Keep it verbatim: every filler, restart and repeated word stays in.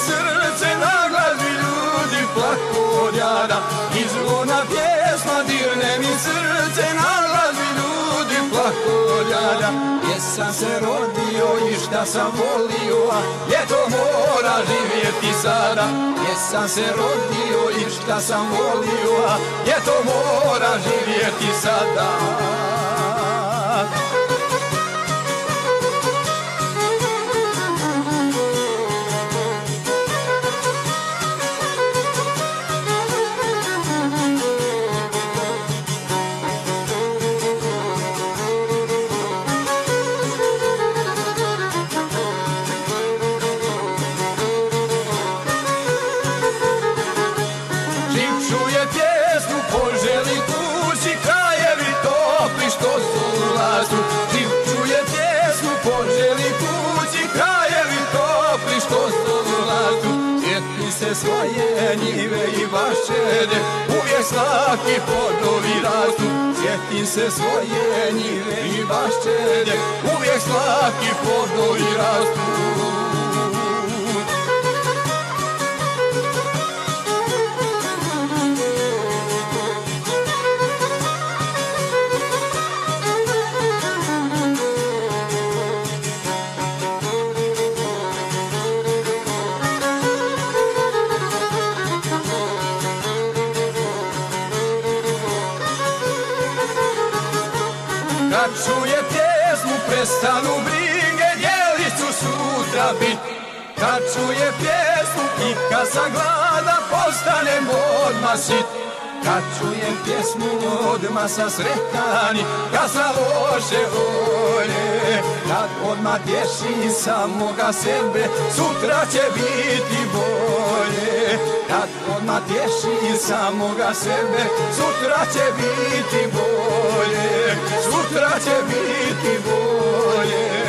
srce na glas i ljudi plaku od jada. I zvona pjesma dirne mi srce na glas i ljudi plaku od jada. Jesam se rodio i šta sam volio, a ljeto mora živjeti sada. Jesam se rodio i šta sam volio, a ljeto mora živjeti sada. Čuje pjesmu, poželi kući, krajevi topli što su u lastu. Živ čuje pjesmu, poželi kući, krajevi topli što su u lastu. Sjeti se svoje njive i vašede, uvijek slaki plodovi rastu. Sjetim se svoje njive i vašede, uvijek slaki plodovi rastu. Kad čuje pjesmu prestanu brige, djelić ću sutra bit. Kad čuje pjesmu i kad sam gladan postanem odmah sit. Kad čujem pjesmu odmah sam sretan i kad sam loše volje. Kad odmah tješim samoga sebe, sutra će biti bolje. Kad odmah tješim samoga sebe, sutra će biti bolje. Sutra će biti bolje.